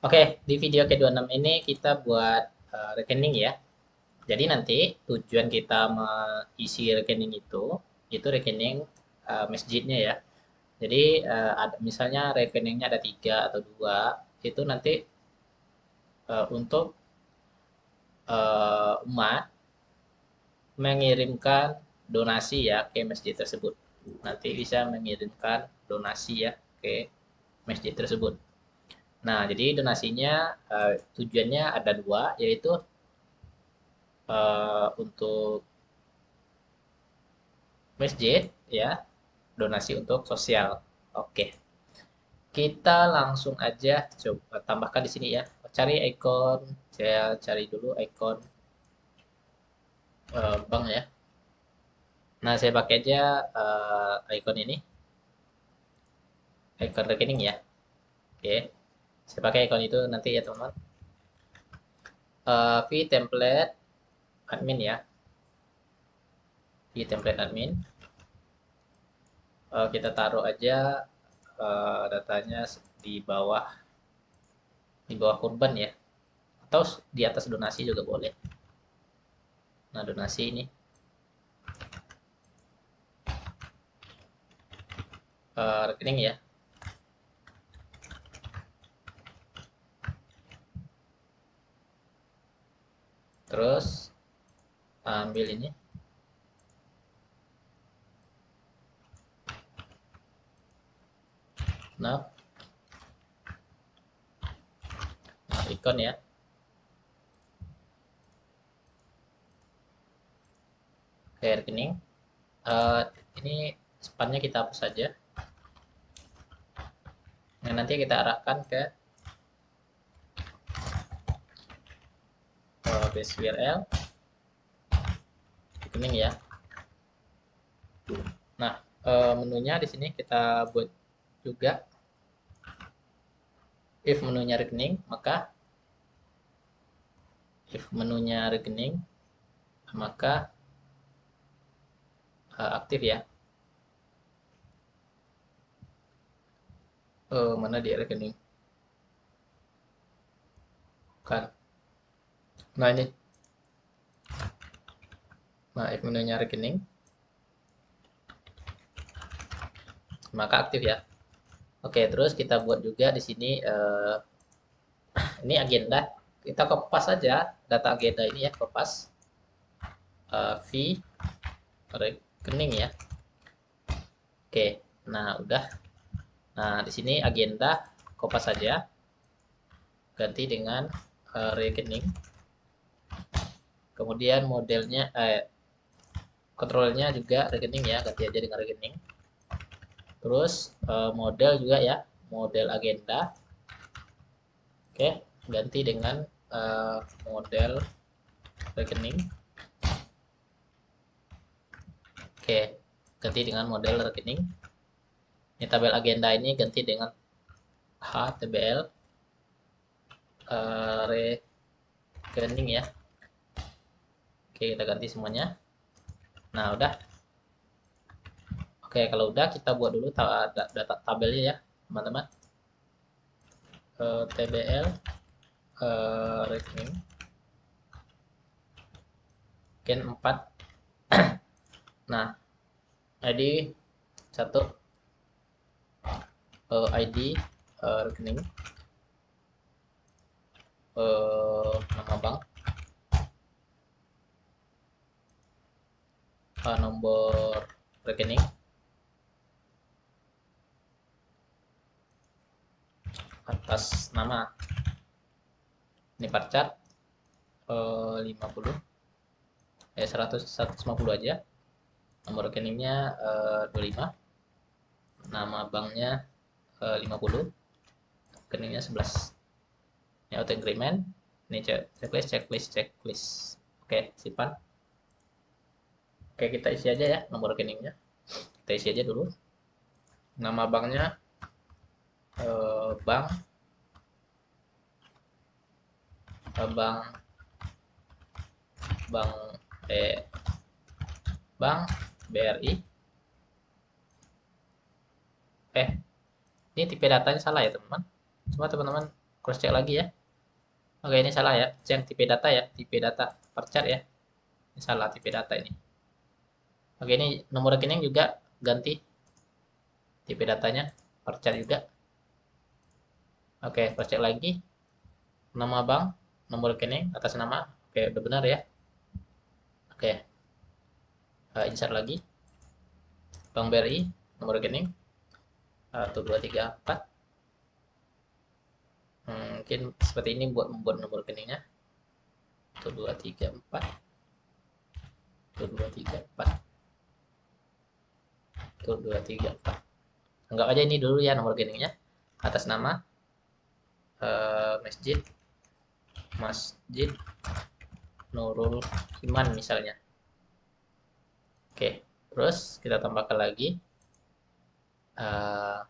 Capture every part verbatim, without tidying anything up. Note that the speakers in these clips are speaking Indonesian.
Oke, di video ke dua puluh enam ini kita buat eh, rekening ya. Jadi nanti tujuan kita mengisi rekening itu, itu rekening eh, masjidnya ya. Jadi eh, ada, misalnya rekeningnya ada tiga atau dua, itu nanti eh, untuk eh, umat mengirimkan donasi ya ke masjid tersebut. Nanti bisa mengirimkan donasi ya ke masjid tersebut. Nah, jadi donasinya eh, tujuannya ada dua, yaitu eh, untuk masjid ya, donasi untuk sosial. Oke, kita langsung aja coba tambahkan di sini ya. Cari ikon, saya cari dulu ikon eh, bank ya. Nah, saya pakai aja eh, ikon ini, ikon rekening ya. Oke, saya pakai ikon itu nanti ya teman-teman. Eh, v template admin ya, v template admin. Eh, kita taruh aja eh, datanya di bawah di bawah kurban ya, atau di atas donasi juga boleh. Nah, donasi ini eh, rekening ya. Terus ambil ini. Nah, nah ikon ya. Kayak rekening. Eh, ini spannya kita hapus saja. Nah, nanti kita arahkan ke uh, base U R L rekening ya. Nah, eh, menunya di sini kita buat juga. If menunya rekening, maka if menunya rekening, maka uh, aktif ya. Oh, mana dia rekening? Kan. Nah, ini. Nah, if menunya rekening, maka aktif ya. Oke, terus kita buat juga di sini uh, ini agenda. Kita kopas saja data agenda ini ya, kopas uh, V rekening ya. Oke, nah udah. Nah, di sini agenda kopas saja, ganti dengan uh, rekening. Kemudian modelnya, eh, kontrolnya juga rekening ya, ganti aja dengan rekening. Terus uh, model juga ya, model agenda. Oke, ganti dengan uh, model rekening. Oke, ganti dengan model rekening. Ini tabel agenda ini ganti dengan H T B L uh, rekening ya. Oke, kita ganti semuanya. Nah, udah. Oke, kalau udah kita buat dulu data tabelnya ya, teman-teman. Uh, T B L uh, rekening gen empat. Nah, I D satu, uh, I D uh, rekening, uh, nama bank, uh, nomor rekening, atas nama. Ini parcat uh, lima puluh, eh seratus, seratus lima puluh aja. Nomor rekeningnya uh, dua puluh lima, nama banknya uh, lima puluh, rekeningnya sebelas. Ini auto increment, ini checklist, checklist, checklist. Oke, simpan. Oke, kita isi aja ya nomor rekeningnya. Kita isi aja dulu. Nama banknya eh, bank eh, bank bank eh bank B R I. Eh, ini tipe datanya salah ya teman-teman. Cuma teman-teman cross check lagi ya. Oke, ini salah ya, yang tipe data ya, tipe data percat ya, ini salah tipe data ini. Oke, ini nomor rekening juga ganti tipe datanya percat juga. Oke, cross check lagi, nama bank, nomor rekening, atas nama. Oke, udah benar ya. Oke, uh, insert lagi, Bank B R I, nomor rekening satu dua tiga empat. Hmm, mungkin seperti ini buat membuat nomor rekeningnya. satu dua tiga empat. satu dua tiga empat. satu dua tiga empat. Anggap aja ini dulu ya nomor rekeningnya. Atas nama uh, Masjid Masjid Nurul Iman misalnya. Oke, terus kita tambahkan lagi uh,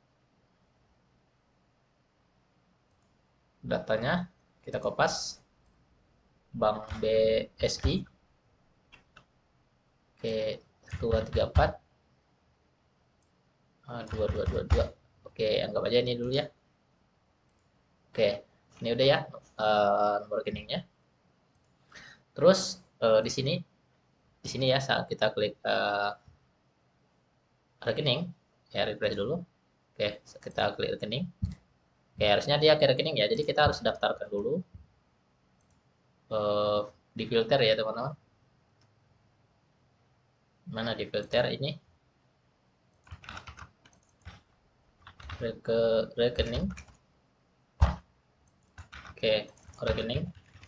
datanya, kita kopas Bank B S I. Oke, dua tiga empat dua dua dua dua. Oke, anggap aja ini dulu ya. Oke, ini udah ya uh, nomor rekeningnya. Terus uh, di sini di sini ya saat kita klik uh, rekening, ya refresh dulu. Oke, kita klik rekening. Oke, harusnya dia ke rekening ya. Jadi kita harus daftarkan dulu uh, di filter ya teman-teman. Mana di filter ini? Ke rekening. Oke, rekening.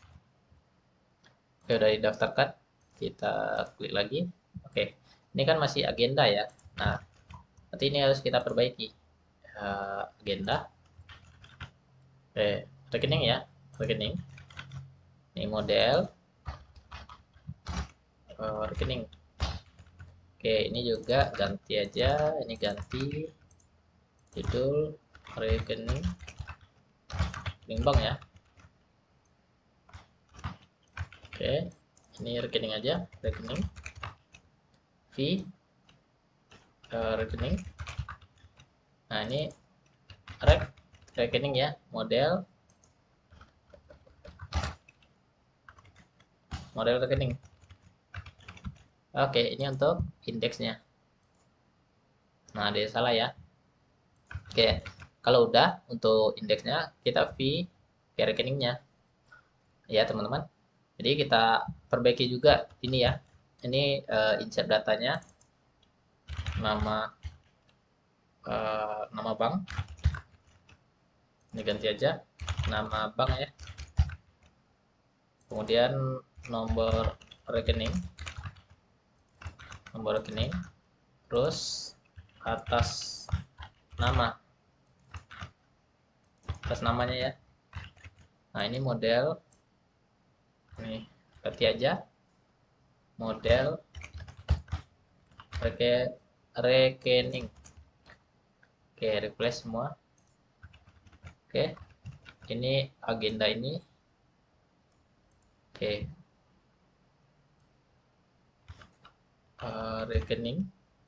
Oke, udah didaftarkan. Kita klik lagi. Oke, ini kan masih agenda ya. Nah, nanti ini harus kita perbaiki. Uh, agenda. Oke, rekening ya. Rekening. Ini model. Uh, rekening. Oke, ini juga ganti aja. Ini ganti. Judul rekening. Rekening bank ya. Oke, ini rekening aja, rekening, fee, uh, rekening. Nah ini rek, rekening ya, model, model rekening. Oke, ini untuk indeksnya. Nah ada salah ya. Oke, kalau udah untuk indeksnya, kita fee ke rekeningnya, ya teman-teman. Jadi kita perbaiki juga ini ya. Ini uh, insert datanya, nama uh, nama bank. Ini ganti aja nama bank ya. Kemudian nomor rekening, nomor rekening, terus atas nama, atas namanya ya. Nah ini model, ini ganti aja model reke, rekening. Oke, replace semua. Oke, ini agenda ini. Oke, uh, rekening.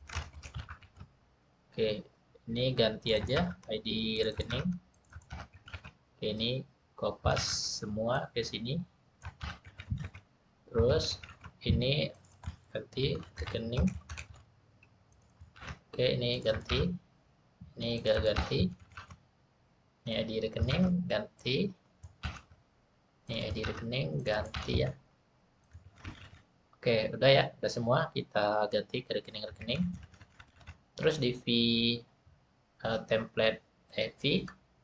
Oke, ini ganti aja I D rekening. Oke, ini kopas semua ke sini. Terus ini ganti rekening. Oke, ini ganti. Ini gak ganti. Ini I D rekening ganti. Ini I D rekening ganti ya. Oke, udah ya, udah semua kita ganti ke rekening-rekening. Terus di fee uh, template eh, fee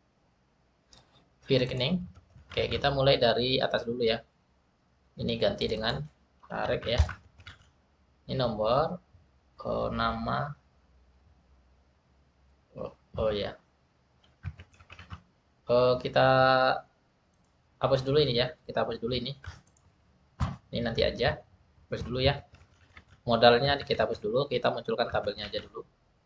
fee rekening. Oke, kita mulai dari atas dulu ya. Ini ganti dengan tarik ya. Ini nomor, oh, nama. Oh, oh ya. Oh, kita hapus dulu ini ya. Kita hapus dulu ini. Ini nanti aja. Hapus dulu ya. Modalnya kita hapus dulu. Kita munculkan tabelnya aja dulu.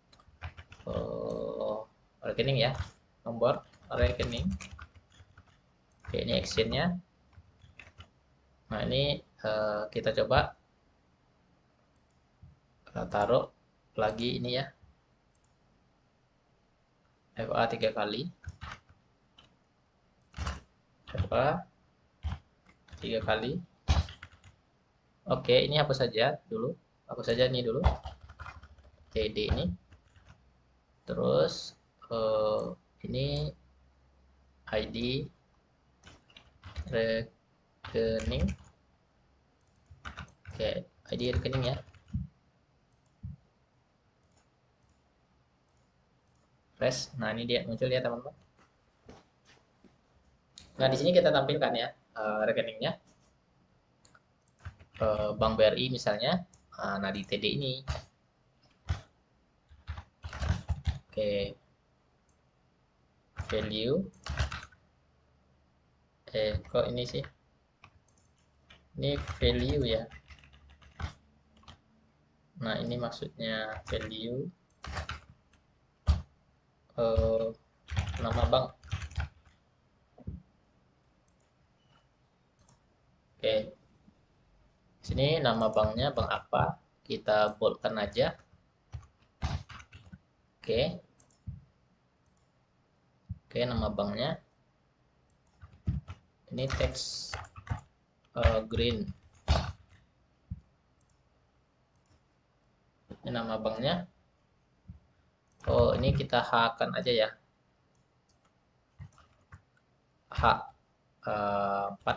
Oh, rekening ya. Nomor rekening. Oke, ini actionnya. Nah ini uh, kita coba uh, taruh lagi ini ya, F A tiga kali. berapa? Tiga kali. Oke, ini hapus saja dulu. Hapus saja ini dulu. T D ini. Terus uh, ini I D rekening. Oke, I D rekening ya. Fresh. Nah, ini dia muncul ya, teman-teman. Nah, di sini kita tampilkan ya uh, rekeningnya. Uh, Bank B R I misalnya. Uh, nah, di T D ini. Oke. Value. Eh, kok ini sih? Ini value ya. Nah, ini maksudnya value uh, nama bank. Oke. Sini nama banknya bank apa? Kita boldkan aja. Oke. Oke, nama banknya. Ini teks uh, green. Ini nama banknya. Oh, ini kita H-kan aja ya. H uh, empat.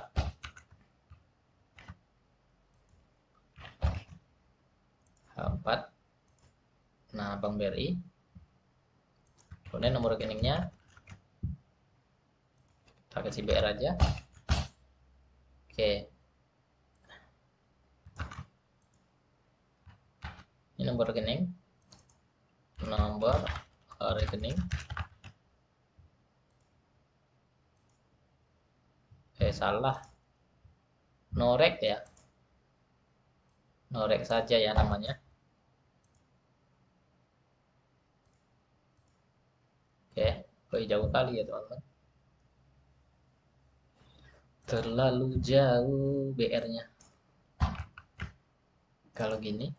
H empat. Nah, Bank B R I. Kemudian nomor rekeningnya kita kasih B R aja. Oke. Ini nomor rekening. Nomor uh, rekening. Eh, salah. Norek ya. Norek saja ya namanya. Oke, okay. Jauh kali ya teman-teman. Terlalu jauh B R-nya. Kalau gini.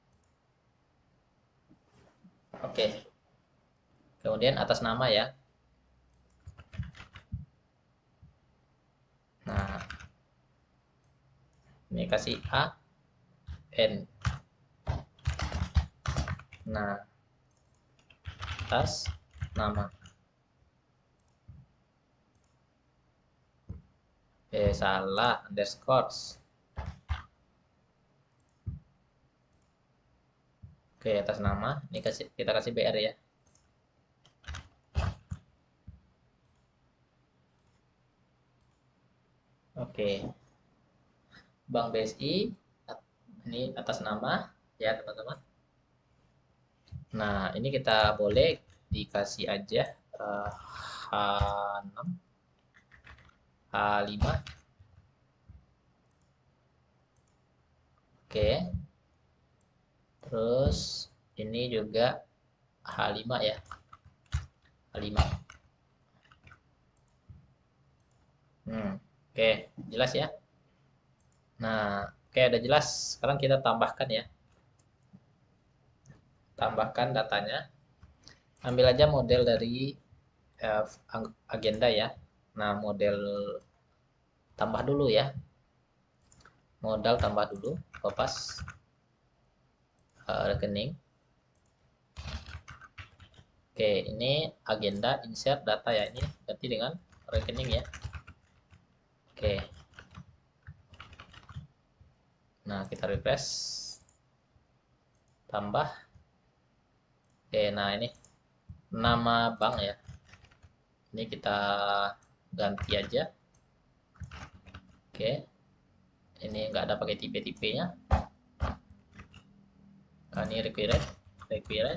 Oke. Okay. Kemudian atas nama ya. Nah. Ini kasih A N. Nah. Atas nama. Eh, salah, underscores. Oke, atas nama. Ini kasih kita kasih B R ya. Oke. Bank B S I ini atas nama ya, teman-teman. Nah, ini kita boleh dikasih aja uh, H enam, H lima. Oke. Terus ini juga H lima ya. H lima. Hmm, oke, jelas ya. Nah, oke, ada jelas. Sekarang kita tambahkan ya. Tambahkan datanya. Ambil aja model dari uh, agenda ya. Nah, model tambah dulu ya. Modal tambah dulu, kopas uh, rekening. Oke, ini agenda insert data ya. Ini ganti dengan rekening ya. Oke. Nah, kita refresh. Tambah. Oke, nah ini nama bank ya. Ini kita ganti aja. Oke. Ini nggak ada pakai tipe-tipenya. Nah, ini required, required.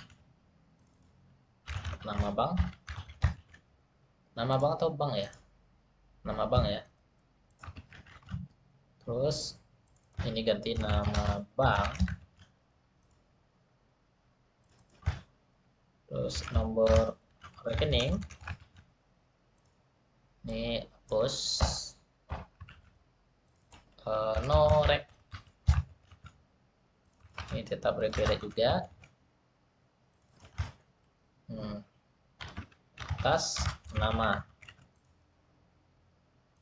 Nama bank. Nama bank atau bank ya? Nama bank ya. Terus ini ganti nama bank. Terus nomor rekening. Ini hapus. Uh, norek. Ini tetap required juga. Hmm. Atas nama.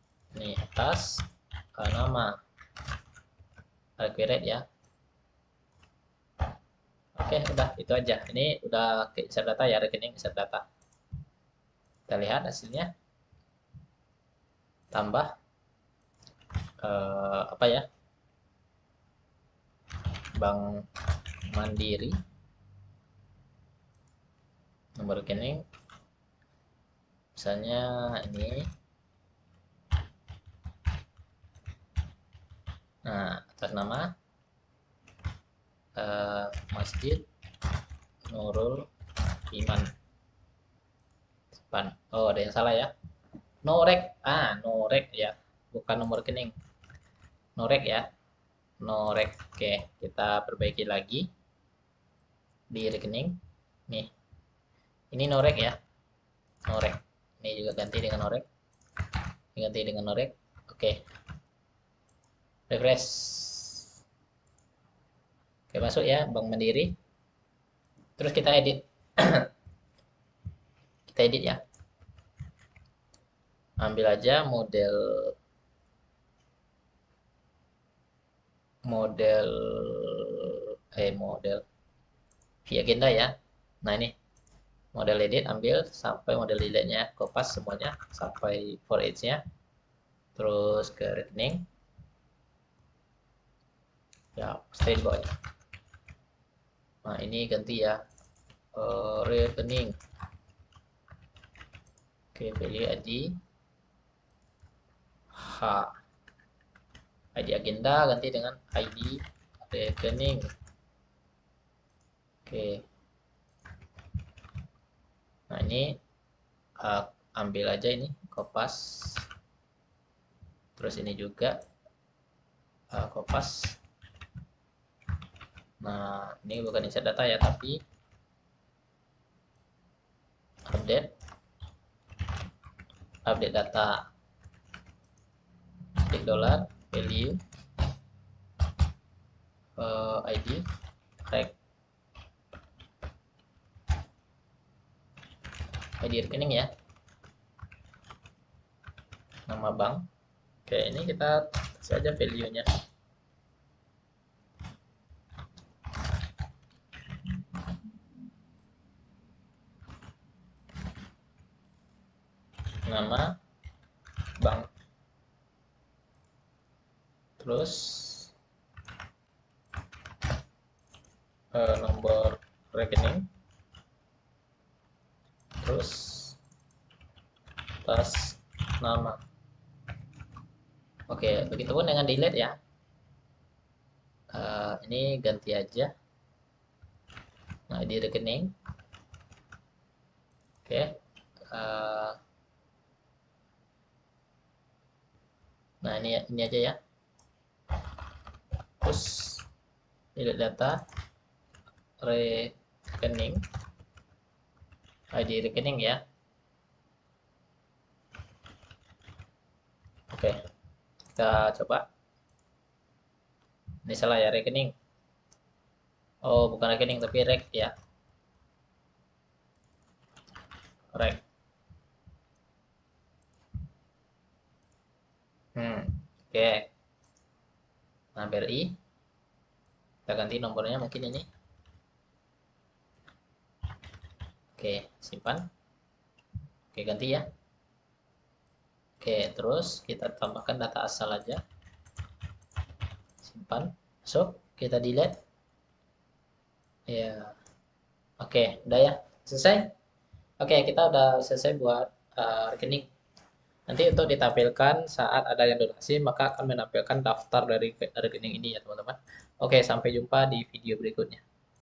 Nih atas uh, nama required ya. Oke, udah itu aja. Ini udah ke insert data ya, rekening insert data. Kita lihat hasilnya. Tambah uh, apa ya? Bank Mandiri. Nomor rekening. Misalnya ini. Nah, atas nama uh, Masjid Nurul Iman. Oh, ada yang salah ya. Norek, ah, norek ya, bukan nomor rekening. Norek ya, norek. Oke, kita perbaiki lagi di rekening. Nih, ini norek ya, norek. Ini juga ganti dengan norek, ganti dengan norek. Oke, refresh. Oke, masuk ya, Bank Mandiri. Terus kita edit. Kita edit ya. Ambil aja model model eh model via agenda ya. Nah, ini model edit, ambil sampai model delete-nya, kopas semuanya sampai for each-nya. Terus ke rekening. Ya, stay di bawah. Nah, ini ganti ya. Uh, rekening. Oke, value I D H. I D agenda ganti dengan I D rekening. Oke. Nah, ini uh, ambil aja ini, kopas. Terus ini juga uh, kopas. Nah, ini bukan insert data ya, tapi update update data. Klik dolar value uh, I D rek I D rekening ya, nama bank. Oke, ini kita kasih aja value-nya. Nama bank. Terus uh, nomor rekening. Terus atas nama. Oke, begitupun dengan delete ya. Uh, ini ganti aja. Nah, di rekening. Oke. Uh, nah, ini ini aja ya. Terus delete data rekening. I D rekening ya. Oke, kita coba. Ini salah ya, rekening. Oh, bukan rekening tapi rek ya. Rek. Hmm, oke. Nah, B R I. Kita ganti nomornya mungkin ini. Oke, simpan. Oke, ganti ya. Oke, terus kita tambahkan data asal aja. Simpan. Masuk. Kita delete. Ya. Oke, udah ya. Selesai. Oke, kita udah selesai buat uh, rekening. Nanti untuk ditampilkan saat ada yang donasi, maka akan menampilkan daftar dari rekening ini ya, teman-teman. Oke, sampai jumpa di video berikutnya.